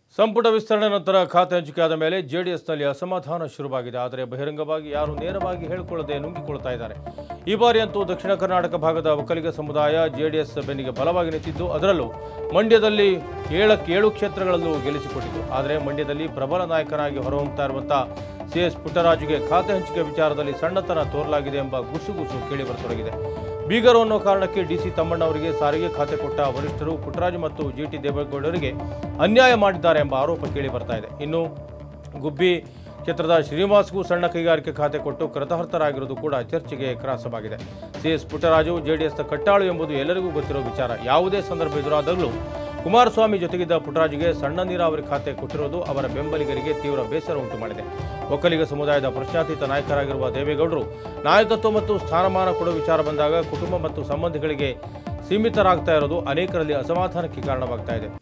ಸಂಪುಟ ವಿಸ್ತರಣೆ ನಂತರ ಖಾತೆ ಹಂಚಿಕೆಯಾದ ಮೇಲೆ ಜೆಡಿಎಸ್ನಲ್ಲಿ ಅಸಮಾಧಾನ ಶುರುವಾಗಿದೆ. ಆದರೆ ಬಹಿರಂಗವಾಗಿ ಯಾರು ನೇರವಾಗಿ ಹೇಳಿಕೊಳ್ಳದೆ ನುಂಗಿಕೊಳ್ತಾ ಇದ್ದಾರೆ. ಈ ಬಾರಿ ಅಂತೂ ದಕ್ಷಿಣ ಕರ್ನಾಟಕ ಭಾಗದ ಒಕ್ಕಲಿಗ ಸಮುದಾಯ ಜೆಡಿಎಸ್ ಬೆನ್ನಿಗೆ ಬಲವಾಗಿ ನಿಂತಿದ್ದು, ಅದರಲ್ಲೂ ಮಂಡ್ಯದಲ್ಲಿ 7 ಕ್ಷೇತ್ರಗಳಲ್ಲೂ ಗೆಲ್ಲಿಸಿಕೊಟ್ಟಿತು. ಆದರೆ ಮಂಡ್ಯದಲ್ಲಿ ಪ್ರಬಲ ನಾಯಕನಾಗಿ ಹೊರಹೊಮ್ಮುತ್ತಾ ಇರುವಂತಹ ಸಿಎಸ್ ಪುಟ್ಟರಾಜುಗೆ ಖಾತೆ ಹಂಚಿಕೆ ವಿಚಾರದಲ್ಲಿ ಸಣ್ಣತನ ತೋರಲಾಗಿದೆ ಎಂಬ ಗುಸುಗುಸು ಕೇಳಿಬರತೊಡಗಿದೆ. ಬೀಗರು ಅನ್ನೋ ಕಾರಣಕ್ಕೆ ಡಿಸಿ ತಮ್ಮಣ್ಣ ಅವರಿಗೆ ಸಾರಿಗೆ ಖಾತೆ ಕೊಟ್ಟ ವರಿಷ್ಠರು ಪುಟ್ಟರಾಜು ಮತ್ತು ಜಿಟಿ ದೇವೇಗೌಡರಿಗೆ ಅನ್ಯಾಯ ಮಾಡಿದ್ದಾರೆ ಎಂಬ ಆರೋಪ ಕೇಳಿ ಬರ್ತಾ ಇದೆ. ಇನ್ನು ಗುಬ್ಬಿ ಕ್ಷೇತ್ರದ ಶ್ರೀನಿವಾಸ್ಗೂ ಸಣ್ಣ ಕೈಗಾರಿಕೆ ಖಾತೆ ಕೊಟ್ಟು ಕೃತಹರ್ತರಾಗಿರುವುದು ಕೂಡ ಚರ್ಚೆಗೆ ಗ್ರಾಸವಾಗಿದೆ. ಸಿಎಸ್ ಪುಟ್ಟರಾಜು ಜೆಡಿಎಸ್ನ ಕಟ್ಟಾಳು ಎಂಬುದು ಎಲ್ಲರಿಗೂ ಗೊತ್ತಿರುವ ವಿಚಾರ. ಯಾವುದೇ ಸಂದರ್ಭ ಎದುರಾದಾಗಲೂ ಕುಮಾರಸ್ವಾಮಿ ಜೊತೆಗಿದ್ದ ಪುಟ್ಟರಾಜುಗೆ ಸಣ್ಣ ನೀರಾವರಿ ಖಾತೆ ಕೊಟ್ಟಿರುವುದು ಅವರ ಬೆಂಬಲಿಗರಿಗೆ ತೀವ್ರ ಬೇಸರ ಉಂಟು ಮಾಡಿದೆ. ಒಕ್ಕಲಿಗ ಸಮುದಾಯದ ಪ್ರಶ್ನಾತೀತ ನಾಯಕರಾಗಿರುವ ದೇವೇಗೌಡರು ನಾಯಕತ್ವ ಮತ್ತು ಸ್ಥಾನಮಾನ ಕೊಡುವ ವಿಚಾರ ಬಂದಾಗ ಕುಟುಂಬ ಮತ್ತು ಸಂಬಂಧಿಗಳಿಗೆ ಸೀಮಿತರಾಗ್ತಾ ಇರೋದು ಅನೇಕರಲ್ಲಿ ಅಸಮಾಧಾನಕ್ಕೆ ಕಾರಣವಾಗ್ತಾ ಇದೆ.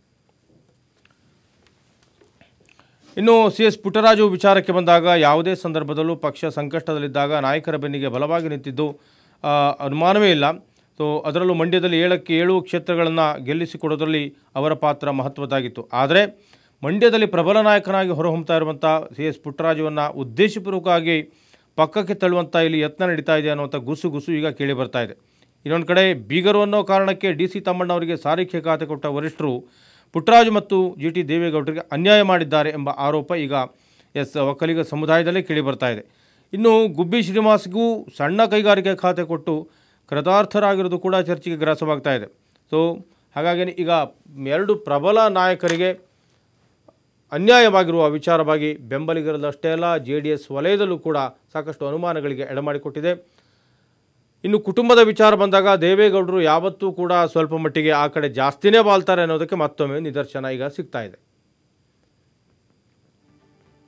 ಇನ್ನು ಸಿಎಸ್ ಪುಟ್ಟರಾಜು ವಿಚಾರಕ್ಕೆ ಬಂದಾಗ ಯಾವುದೇ ಸಂದರ್ಭದಲ್ಲೂ ಪಕ್ಷ ಸಂಕಷ್ಟದಲ್ಲಿದ್ದಾಗ ನಾಯಕರ ಬೆನ್ನಿಗೆ ಬಲವಾಗಿ ನಿಂತಿದ್ದು ಅನುಮಾನವೇ ಇಲ್ಲ. ಅದರಲ್ಲೂ ಮಂಡ್ಯದಲ್ಲಿ 7 ಕ್ಷೇತ್ರಗಳನ್ನು ಗೆಲ್ಲಿಸಿಕೊಡೋದರಲ್ಲಿ ಅವರ ಪಾತ್ರ ಮಹತ್ವದ್ದಾಗಿತ್ತು. ಆದರೆ ಮಂಡ್ಯದಲ್ಲಿ ಪ್ರಬಲ ನಾಯಕನಾಗಿ ಹೊರಹೊಮ್ಮುತ್ತಾ ಇರುವಂಥ ಸಿಎಸ್ ಪುಟ್ಟರಾಜುವನ್ನು ಉದ್ದೇಶಪೂರ್ವಕವಾಗಿ ಪಕ್ಕಕ್ಕೆ ತಳ್ಳುವಂಥ ಇಲ್ಲಿ ಯತ್ನ ನಡೀತಾ ಇದೆ ಅನ್ನುವಂಥ ಗುಸು ಈಗ ಕೇಳಿ ಬರ್ತಾ ಇದೆ. ಇನ್ನೊಂದು ಕಡೆ ಬೀಗರು ಅನ್ನೋ ಕಾರಣಕ್ಕೆ ಡಿಸಿ ತಮ್ಮಣ್ಣ ಅವರಿಗೆ ಸಾರಿಗೆ ಖಾತೆ ಕೊಟ್ಟ ವರಿಷ್ಠರು ಪುಟ್ಟರಾಜು ಮತ್ತು ಜಿಟಿ ದೇವೇಗೌಡರಿಗೆ ಅನ್ಯಾಯ ಮಾಡಿದ್ದಾರೆ ಎಂಬ ಆರೋಪ ಈಗ ಒಕ್ಕಲಿಗ ಸಮುದಾಯದಲ್ಲೇ ಕೇಳಿ ಬರ್ತಾ ಇದೆ. ಇನ್ನು ಗುಬ್ಬಿ ಶ್ರೀನಿವಾಸ್ಗೂ ಸಣ್ಣ ಕೈಗಾರಿಕೆ ಖಾತೆ ಕೊಟ್ಟು ಕೃತಾರ್ಥರಾಗಿರೋದು ಕೂಡ ಚರ್ಚೆಗೆ ಗ್ರಾಸವಾಗ್ತಾ ಇದೆ. ಹಾಗಾಗಿ ಈಗ 2 ಪ್ರಬಲ ನಾಯಕರಿಗೆ ಅನ್ಯಾಯವಾಗಿರುವ ವಿಚಾರವಾಗಿ ಬೆಂಬಲಿಗರಲ್ಲಷ್ಟೇ ಅಲ್ಲ, ಜೆಡಿಎಸ್ ವಲಯದಲ್ಲೂ ಕೂಡ ಸಾಕಷ್ಟು ಅನುಮಾನಗಳಿಗೆ ಎಡೆಮಾಡಿಕೊಟ್ಟಿದೆ. ಇನ್ನು ಕುಟುಂಬದ ವಿಚಾರ ಬಂದಾಗ ದೇವೇಗೌಡರು ಯಾವತ್ತೂ ಕೂಡ ಸ್ವಲ್ಪ ಮಟ್ಟಿಗೆ ಆ ಕಡೆ ಜಾಸ್ತಿನೇ ಬಾಳ್ತಾರೆ ಅನ್ನೋದಕ್ಕೆ ಮತ್ತೊಮ್ಮೆ ನಿದರ್ಶನ ಈಗ ಸಿಗ್ತಾ ಇದೆ.